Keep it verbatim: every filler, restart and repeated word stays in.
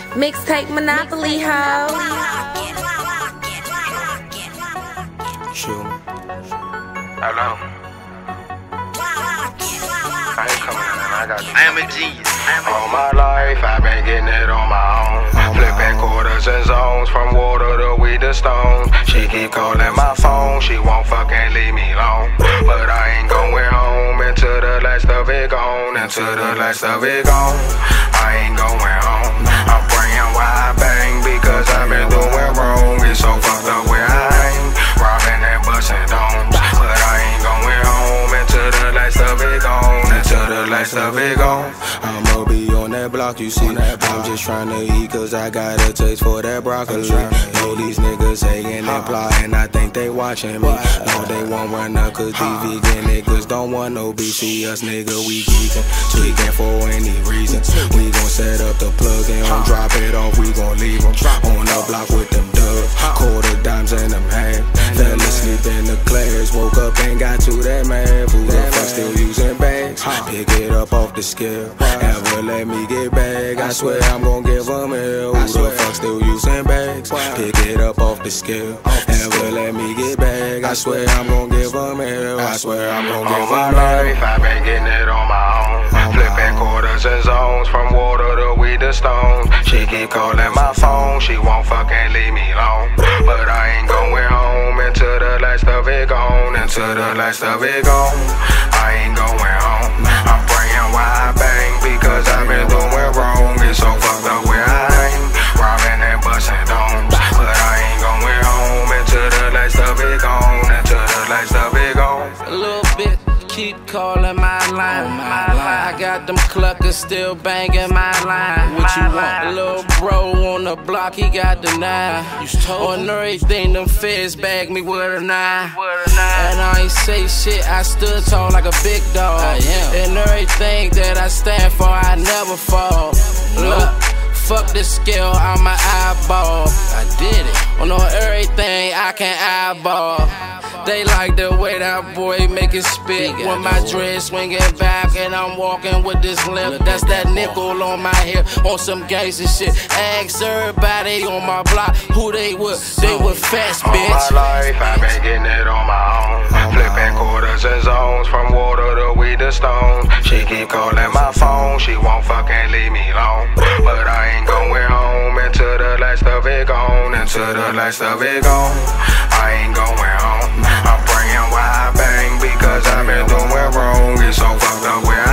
Mixtape Monopoly, ho. Shoot. Hello. I ain't coming in and I got you. I am a genius. All my life, I've been getting it on my own. Flipping quarters and zones, from water to weed to stone. She keep calling my phone, she won't fucking leave me alone. But I ain't going home until the last of it gone. Until the last of it gone, I ain't going home. I'm praying why I bang, because I've been doing wrong. It's so fucked up where I ain't robbing and busting domes. But I ain't going home until the last of it gone. Until the last of it gone. I'ma be on that block, you see. I'm just trying to eat, cause I got a taste for that broccoli. Know these niggas hating and plotting, I think they watching me. No, they won't run up, cause these vegan niggas don't want no beef. See us, nigga, we geeking, tweaking for any reason. We gon' set up the plug and on drop it off, we gon' leave them on the block with them dubs, quarter dimes and them half. Fell asleep in the class, woke up and got to that man. Who the fuck still using bags? Pick it up off the scale. Ever let me get back? I swear I'm gon' give them hell. Who the fuck still using bags? Pick it up off the scale. Ever let me get back? I swear I'm gon' give them hell. I swear I'm gon' give them hell. All my life I've been getting it on my own. Flipping quarters and zones, from water to weed to stone. She keep calling my phone, she won't fucking leave me alone. But I ain't going home until the last of it gone. Until the last of it gone, I ain't going home. I'm praying why I bang, because I've been doing wrong. It's so fucked up where I ain't robbing and busting domes. But I ain't going home until the last of it gone. Until the last of it gone. A little bit, keep calling my line. My line. I got them cluckers still banging my line. What you want? A little bro on the block, he got the nine. On everything, them feds bag me with a nine. And I ain't say shit, I stood tall like a big dog. And everything that I stand for, I never fall. Look, fuck the scale on my eyeball. I did it. On everything I can eyeball. They like the way that boy make it spit. When my dread swinging back and I'm walking with this limp. That's that nickel on my hip, on some gangster shit. Ask everybody on my block who they with. They with fast, bitch. All my life I've been getting it on my own. Flipping quarters and zones, from water to weed to stone. She keep calling my phone, she won't fucking leave me alone. But I ain't going home until the last of it gone. Until the last of it gone, I ain't going home. I'm praying why I bang, because I've been doing wrong. It's so fucked up where I